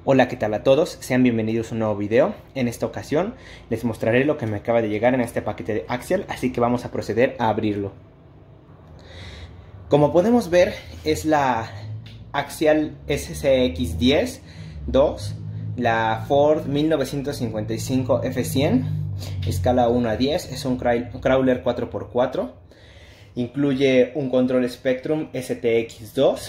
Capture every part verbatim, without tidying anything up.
Hola, ¿qué tal a todos? Sean bienvenidos a un nuevo video. En esta ocasión les mostraré lo que me acaba de llegar en este paquete de Axial, así que vamos a proceder a abrirlo. Como podemos ver, es la Axial S C X diez dos, la Ford mil novecientos cincuenta y cinco F cien, escala uno a diez, es un crawler cuatro por cuatro, incluye un control Spectrum S T X dos,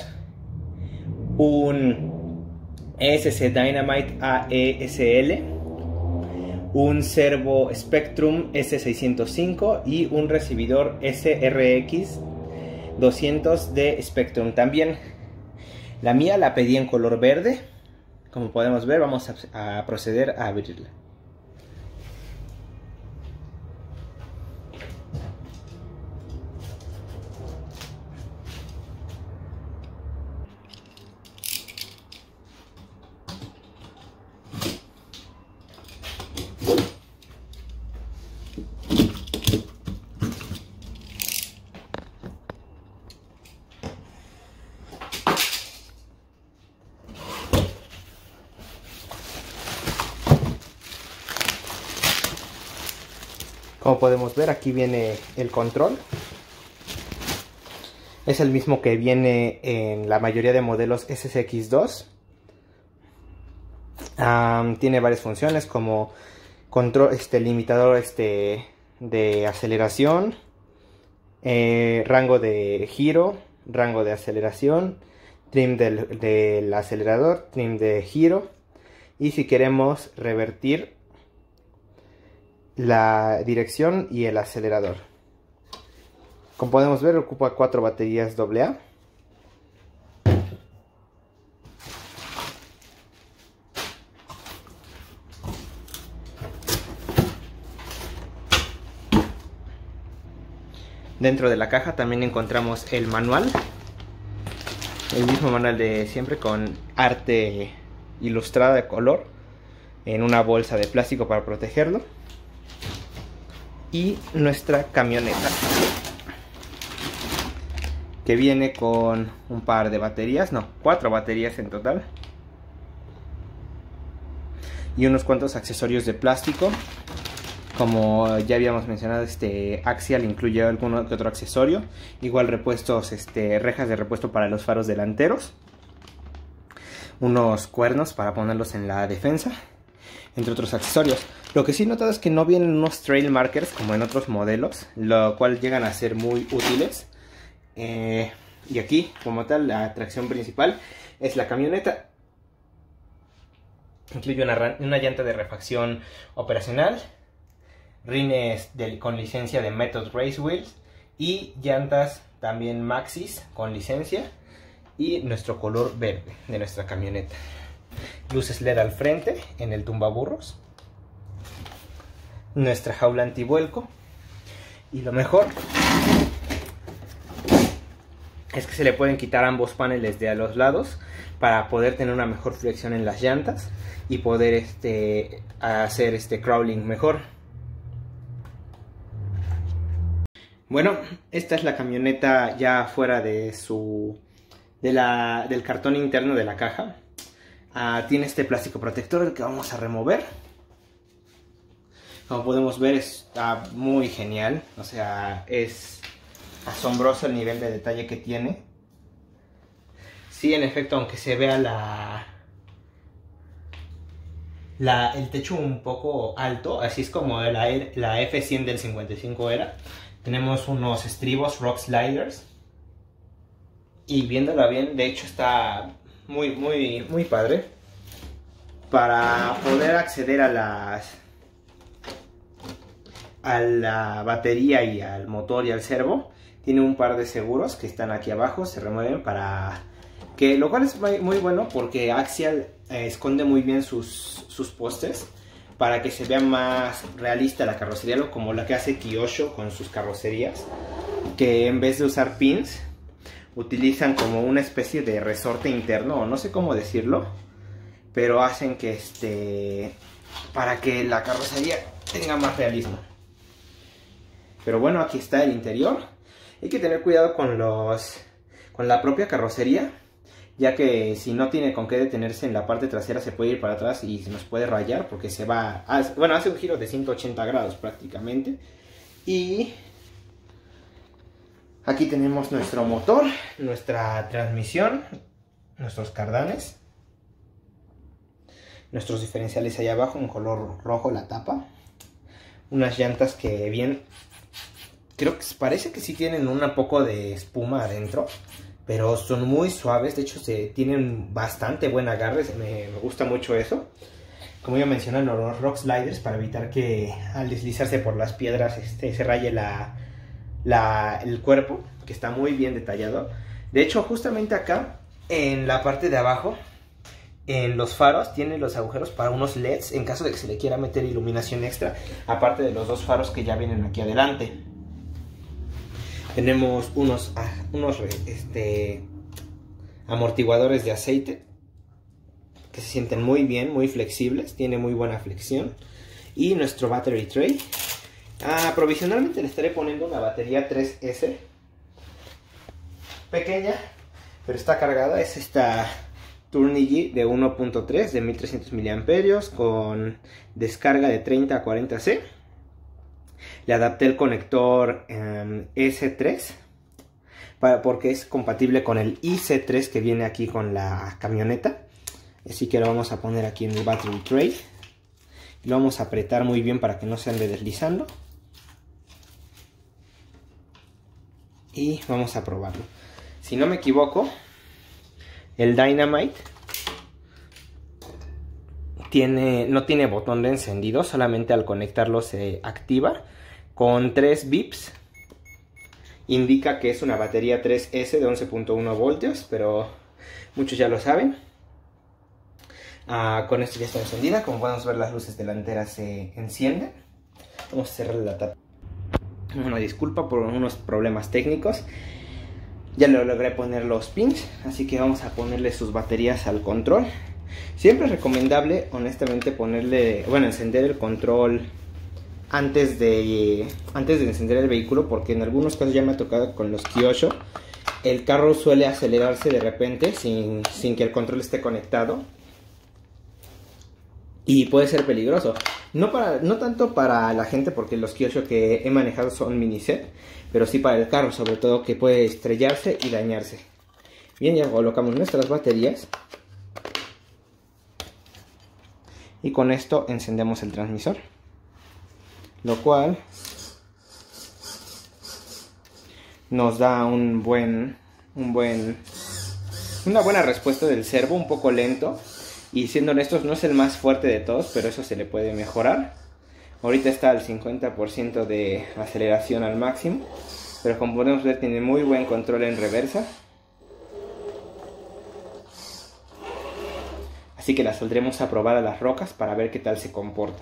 un E S C Dynamite A E S L, un servo Spectrum S seiscientos cinco y un recibidor S R X doscientos de Spectrum. También la mía la pedí en color verde. Como podemos ver, vamos a, a proceder a abrirla. Como podemos ver, aquí viene el control. Es el mismo que viene en la mayoría de modelos S C X dos. Um, tiene varias funciones como control, este, limitador este, de aceleración, eh, rango de giro, rango de aceleración, trim del, del acelerador, trim de giro, y si queremos revertir la dirección y el acelerador. Como podemos ver, ocupa cuatro baterías doble A. Dentro de la caja también encontramos el manual, el mismo manual de siempre, con arte ilustrada de color en una bolsa de plástico para protegerlo. Y nuestra camioneta, que viene con un par de baterías, no, cuatro baterías en total, y unos cuantos accesorios de plástico. Como ya habíamos mencionado, este Axial incluye algún que otro accesorio, igual repuestos, este, rejas de repuesto para los faros delanteros, unos cuernos para ponerlos en la defensa, entre otros accesorios. Lo que sí he notado es que no vienen unos trail markers como en otros modelos, lo cual llegan a ser muy útiles. Eh, y aquí, como tal, la atracción principal es la camioneta. Incluye una, una llanta de refacción operacional, rines de, con licencia de Method Race Wheels, y llantas también Maxxis con licencia, y nuestro color verde de nuestra camioneta. Luces L E D al frente en el tumbaburros, nuestra jaula antivuelco, y lo mejor es que se le pueden quitar ambos paneles de a los lados para poder tener una mejor flexión en las llantas y poder este, hacer este crawling mejor. Bueno, esta es la camioneta ya fuera de su de la, del cartón interno de la caja. Uh, tiene este plástico protector que vamos a remover. Como podemos ver, está muy genial. O sea, es asombroso el nivel de detalle que tiene. Sí, en efecto, aunque se vea la, la el techo un poco alto, así es como la, la F cien del cincuenta y cinco era. Tenemos unos estribos Rock Sliders. Y viéndola bien, de hecho está muy, muy, muy padre. Para poder acceder a las a la batería y al motor y al servo, tiene un par de seguros que están aquí abajo, se remueven para que, lo cual es muy bueno porque Axial eh, esconde muy bien sus, sus postes para que se vea más realista la carrocería, como la que hace Kyosho con sus carrocerías, que en vez de usar pins utilizan como una especie de resorte interno, o no sé cómo decirlo, pero hacen que este para que la carrocería tenga más realismo. Pero bueno, aquí está el interior. Hay que tener cuidado con los con la propia carrocería, ya que si no tiene con qué detenerse en la parte trasera se puede ir para atrás y se nos puede rayar porque se va, bueno, hace un giro de ciento ochenta grados prácticamente. Y aquí tenemos nuestro motor, nuestra transmisión, nuestros cardanes, nuestros diferenciales ahí abajo en color rojo la tapa, unas llantas que bien, creo que parece que sí tienen un poco de espuma adentro, pero son muy suaves, de hecho se tienen bastante buen agarre, me, me gusta mucho eso. Como ya mencionan, los rock sliders para evitar que al deslizarse por las piedras este, se raye la, la, el cuerpo, que está muy bien detallado. De hecho, justamente acá, en la parte de abajo, en los faros, tiene los agujeros para unos L E Ds, en caso de que se le quiera meter iluminación extra, aparte de los dos faros que ya vienen aquí adelante. Tenemos unos, ah, unos este, amortiguadores de aceite, que se sienten muy bien, muy flexibles, tiene muy buena flexión. Y nuestro battery tray. Ah, provisionalmente le estaré poniendo una batería tres ese. Pequeña, pero está cargada. Es esta Turnigy de uno punto tres de mil trescientos miliamperios con descarga de treinta a cuarenta C. Le adapté el conector um, ese tres para, porque es compatible con el I C tres que viene aquí con la camioneta. Así que lo vamos a poner aquí en el battery tray. Lo vamos a apretar muy bien para que no se ande deslizando. Y vamos a probarlo. Si no me equivoco, el Dynamite tiene, no tiene botón de encendido. Solamente al conectarlo se activa. Con tres bips. Indica que es una batería tres ese de once punto uno voltios. Pero muchos ya lo saben. Ah, con esto ya está encendida. Como podemos ver, las luces delanteras se encienden. Vamos a cerrar la tapa. Una disculpa por unos problemas técnicos. Ya le logré poner los pins, así que vamos a ponerle sus baterías al control. Siempre es recomendable, honestamente, ponerle, bueno, encender el control antes de, antes de encender el vehículo, porque en algunos casos ya me ha tocado con los Kyosho. El carro suele acelerarse de repente sin, sin que el control esté conectado. Y puede ser peligroso. No, para, no tanto para la gente, porque los Kyosho que he manejado son mini set, pero sí para el carro, sobre todo, que puede estrellarse y dañarse. Bien, ya colocamos nuestras baterías. Y con esto encendemos el transmisor. Lo cual nos da un buen, un buen, una buena respuesta del servo, un poco lento. Y siendo honestos, no es el más fuerte de todos, pero eso se le puede mejorar. Ahorita está al cincuenta por ciento de aceleración al máximo, pero como podemos ver tiene muy buen control en reversa. Así que la saldremos a probar a las rocas para ver qué tal se comporta.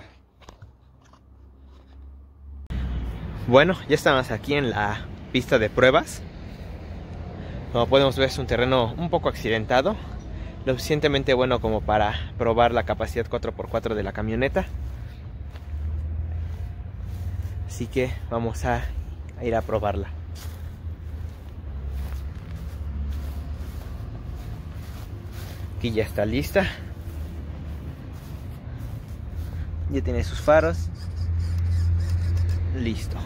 Bueno, ya estamos aquí en la pista de pruebas. Como podemos ver, es un terreno un poco accidentado, lo suficientemente bueno como para probar la capacidad cuatro por cuatro de la camioneta. Así que vamos a, a ir a probarla. Aquí ya está lista. Ya tiene sus faros. Listo.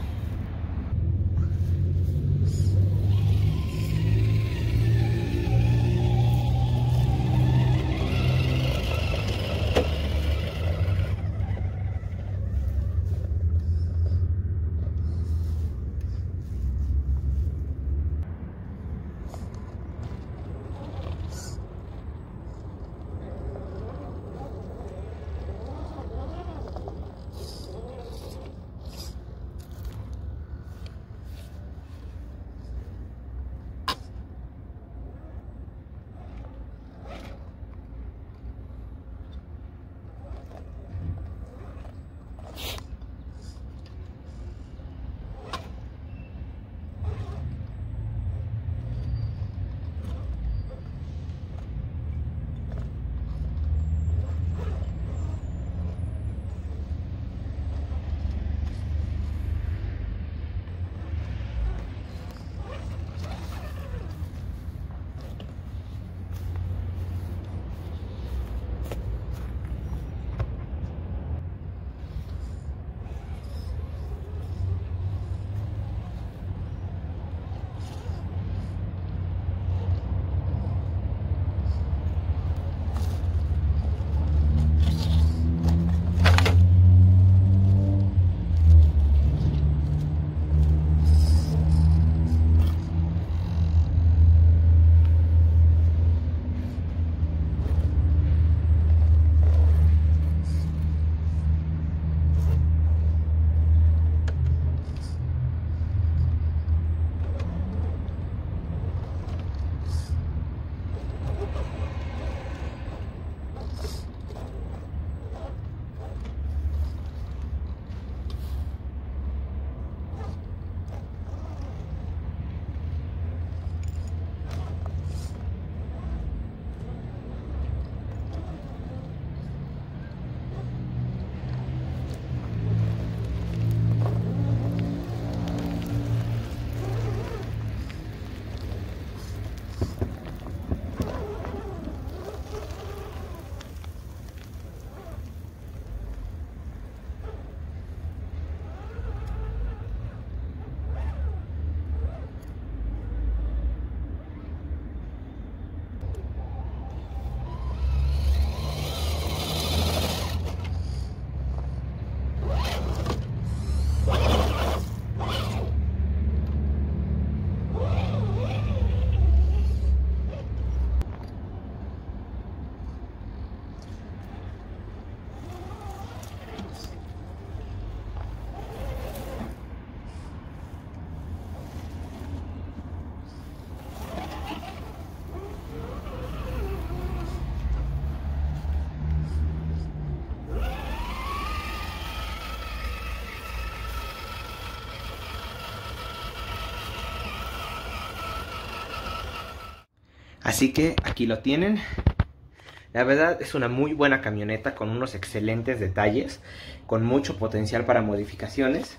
Así que aquí lo tienen. La verdad es una muy buena camioneta con unos excelentes detalles, con mucho potencial para modificaciones.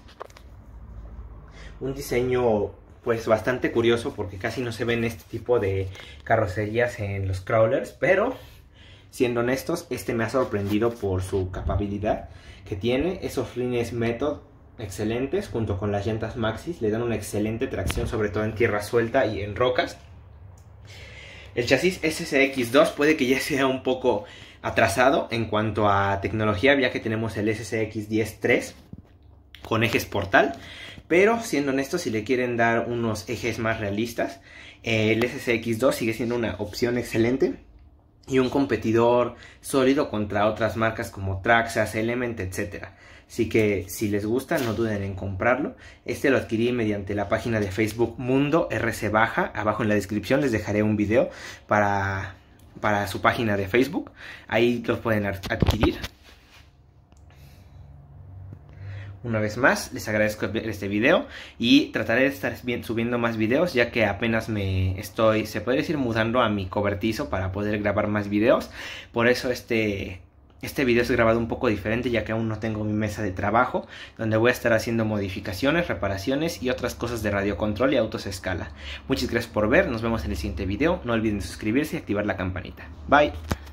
Un diseño pues bastante curioso porque casi no se ven este tipo de carrocerías en los crawlers, pero siendo honestos, este me ha sorprendido por su capacidad que tiene. Esos rines Method excelentes junto con las llantas Maxxis le dan una excelente tracción, sobre todo en tierra suelta y en rocas. El chasis S S X dos puede que ya sea un poco atrasado en cuanto a tecnología, ya que tenemos el S S X diez tres con ejes portal, pero siendo honestos, si le quieren dar unos ejes más realistas, el S S X dos sigue siendo una opción excelente y un competidor sólido contra otras marcas como Traxxas, Element, etcétera. Así que si les gusta, no duden en comprarlo. Este lo adquirí mediante la página de Facebook Mundo R C Baja. Abajo en la descripción les dejaré un video para, para su página de Facebook. Ahí los pueden adquirir. Una vez más, les agradezco este video y trataré de estar subiendo más videos, ya que apenas me estoy, se puede decir, mudando a mi cobertizo para poder grabar más videos. Por eso este... Este video es grabado un poco diferente, ya que aún no tengo mi mesa de trabajo, donde voy a estar haciendo modificaciones, reparaciones y otras cosas de radiocontrol y autos a escala. Muchas gracias por ver, nos vemos en el siguiente video. No olviden suscribirse y activar la campanita. Bye.